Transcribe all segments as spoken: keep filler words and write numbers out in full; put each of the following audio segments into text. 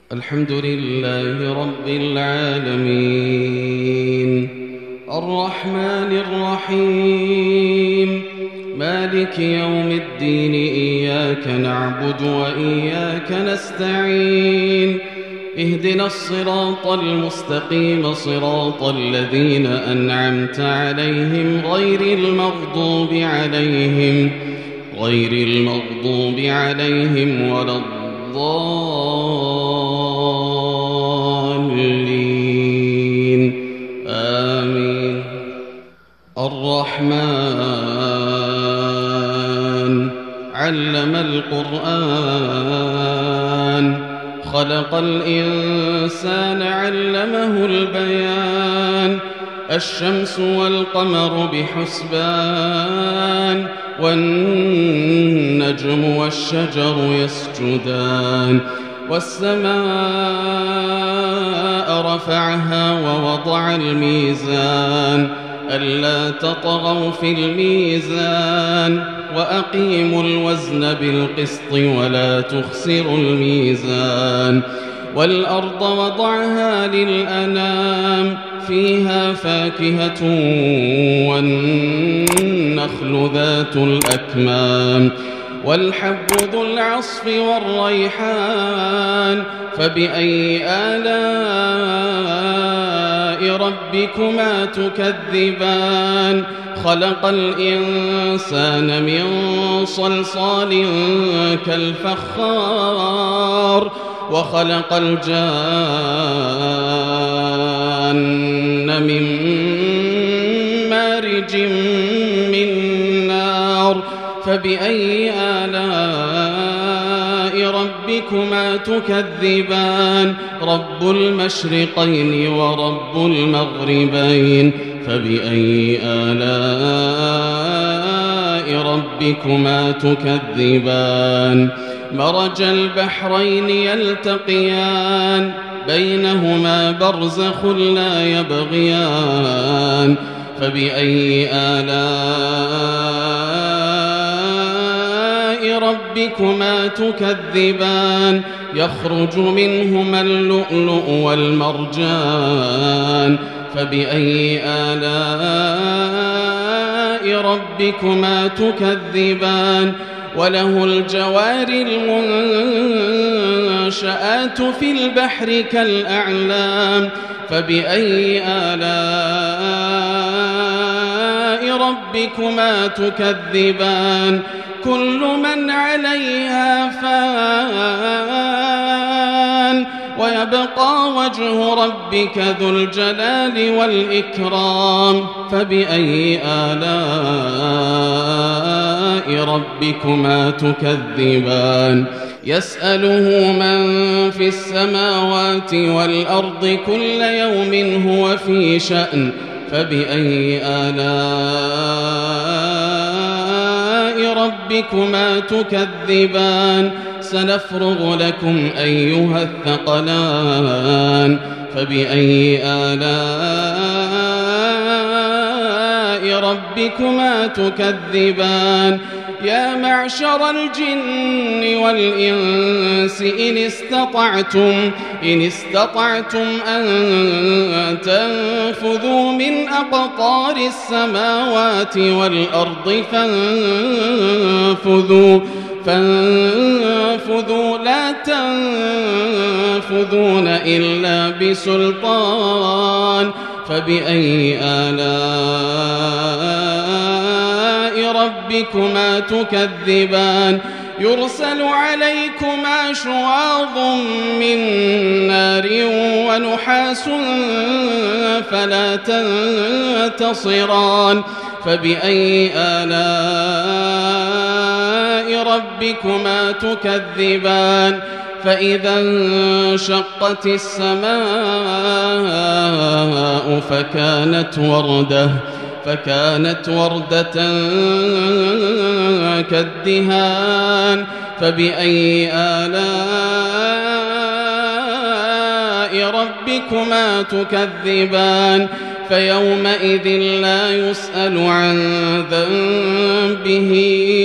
الحمد لله رب العالمين الرحمن الرحيم مالك يوم الدين إياك نعبد وإياك نستعين اهدنا الصراط المستقيم صراط الذين أنعمت عليهم غير المغضوب عليهم غير المغضوب عليهم ولا الضالين آمين. الرحمن علم القرآن خلق الإنسان علمه البيان الشمس والقمر بحسبان والنجم والشجر يسجدان والسماء رفعها ووضع الميزان ألا تطغوا في الميزان وأقيموا الوزن بالقسط ولا تخسروا الميزان والأرض وضعها للأنام فيها فاكهة والنخل ذات الأكمام والحب ذو العصف والريحان فبأي آلاء ربكما تكذبان خلق الإنسان من صلصال كالفخار وخلق الجان من مارج من نار فبأي آلاء ربكما تكذبان رب المشرقين ورب المغربين فبأي آلاء ربكما تكذبان مرج البحرين يلتقيان بينهما برزخ لا يبغيان فبأي آلاء ربكما تكذبان يخرج منهما اللؤلؤ والمرجان فبأي آلاء ربكما تكذبان وله الجوار المنشآت في البحر كالأعلام فبأي آلاء ربكما تكذبان كل من عليها فان ويبقى وجه ربك ذو الجلال والإكرام فبأي آلاء ربكما تكذبان يسأله من في السماوات والأرض كل يوم هو في شأن فبأي آلاء ربكما تكذبان سنفرغ لكم أيها الثقلان فبأي آلاء ربكما تكذبان يا معشر الجن والإنس إن استطعتم إن استطعتم أن تنفذوا من أقطار السماوات والأرض فانفذوا فانفذوا لا تنفذون إلا بسلطان فبأي آلاء ربكما تكذبان يرسل عليكما شواظ من نار ونحاس فلا تنتصران فبأي آلاء ربكما تكذبان فإذا انشقت السماء فكانت وردة فكانت وردة كالدهان فبأي آلاء ربكما تكذبان فيومئذ لا يسأل عن ذنبه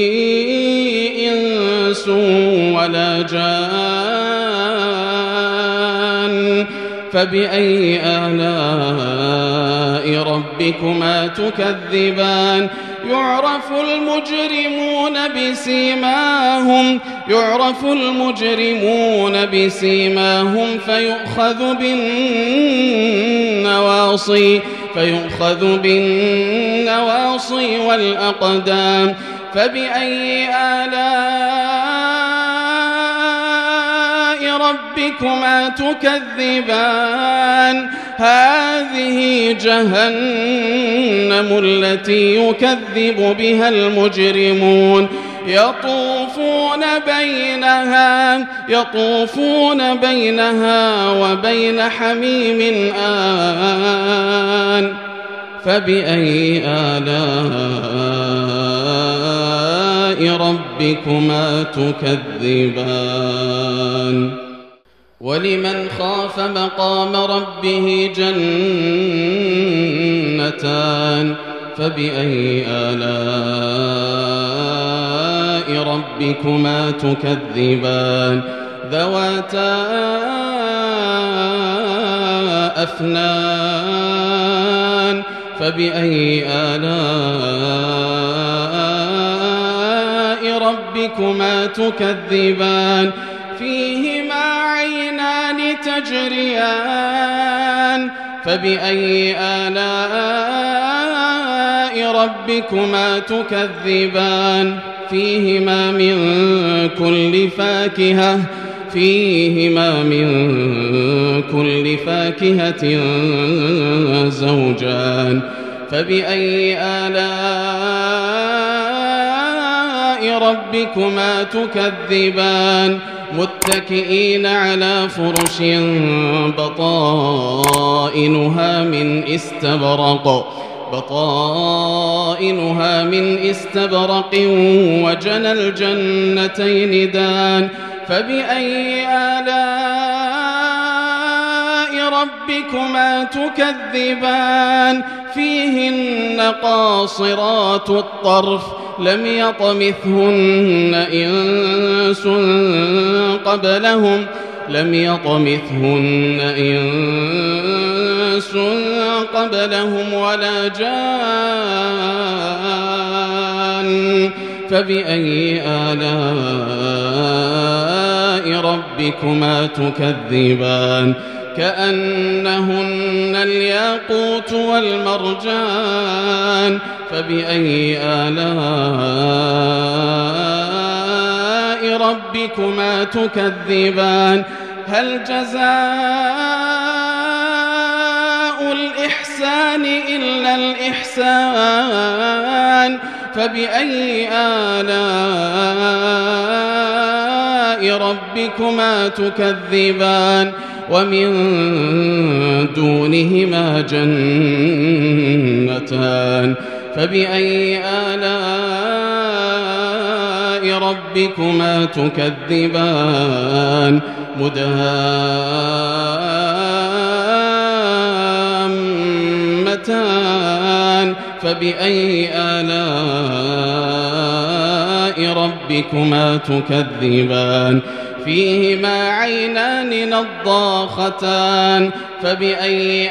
إنس ولا جان فبأي آلاء ربكما تكذبان يعرف المجرمون بسيماهم يعرف المجرمون بسيماهم فيؤخذ بالنواصي فيؤخذ بالنواصي والأقدام فبأي آلاء ربكما تكذبان هذه جهنم التي يكذب بها المجرمون يطوفون بينها يطوفون بينها وبين حميم آن فبأي آلاء ربكما تكذبان ولمن خاف مقام ربه جنتان فبأي آلاء ربكما تكذبان ذواتا أفنان فبأي آلاء ربكما تكذبان فيهما عينان تجريان فبأي آلاء ربكما تكذبان فيهما من كل فاكهة فيهما من كل فاكهة زوجان فبأي آلاء ربكما تكذبان متكئين على فرش بطائنها من استبرق بطائنها من استبرق وجنى الجنتين دان فبأي آلاء ربكما تكذبان فيهن قاصرات الطرف لم يطمثهن إنس قبلهم لم يطمثهن إنس قبلهم ولا جان فبأي آلاء ربكما تكذبان كأنهن الياقوت والمرجان فبأي آلاء ربكما تكذبان هل جزاء الإحسان إلا الإحسان فبأي آلاء ربكما تكذبان ومن دونهما جنتان فبأي آلاء ربكما تكذبان مدهامتان فبأي آلاء ربكما تكذبان فيهما عينان نضاختان فبأي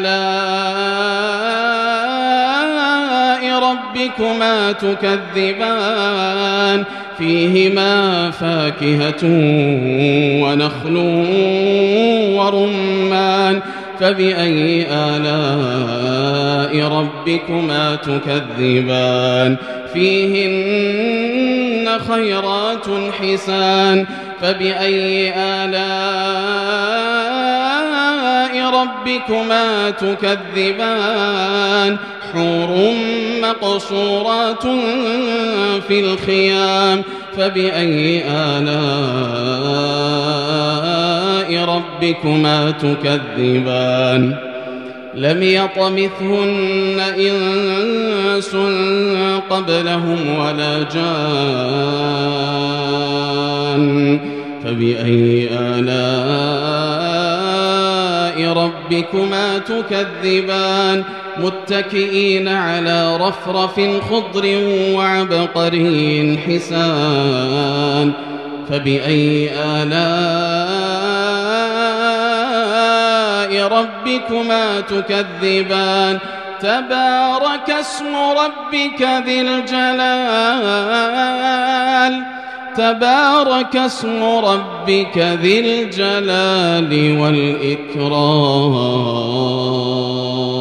آلاء ربكما تكذبان فيهما فاكهة ونخل ورمان فبأي آلاء ربكما تكذبان فيهن خيرات حسان فبأي آلاء ربكما تكذبان حور مقصورات في الخيام فبأي آلاء ربكما تكذبان لم يطمثهن إنس قبلهم ولا جان فبأي آلاء ربكما تكذبان متكئين على رفرف خضر وعبقري حسان فبأي آلاء ربكما تكذبان تبارك اسم ربك ذي الجلال تبارك اسم ربك ذي الجلال والإكرام.